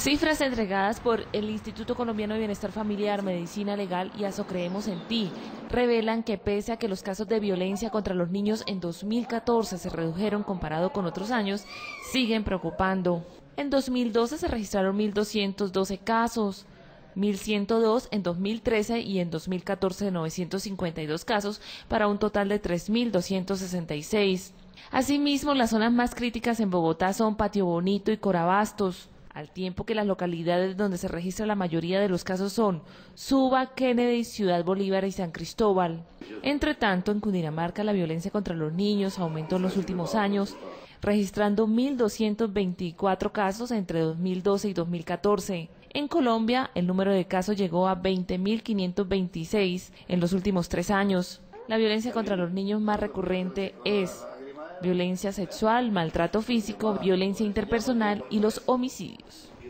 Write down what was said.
Cifras entregadas por el Instituto Colombiano de Bienestar Familiar, Medicina Legal y Asocreemos en Ti revelan que pese a que los casos de violencia contra los niños en 2014 se redujeron comparado con otros años, siguen preocupando. En 2012 se registraron 1.212 casos, 1.102 en 2013 y en 2014 952 casos para un total de 3.266. Asimismo, las zonas más críticas en Bogotá son Patio Bonito y Corabastos, al tiempo que las localidades donde se registra la mayoría de los casos son Suba, Kennedy, Ciudad Bolívar y San Cristóbal. Entre tanto, en Cundinamarca la violencia contra los niños aumentó en los últimos años, registrando 1.224 casos entre 2012 y 2014. En Colombia, el número de casos llegó a 20.526 en los últimos 3 años. La violencia contra los niños más recurrente es violencia sexual, maltrato físico, violencia interpersonal y los homicidios.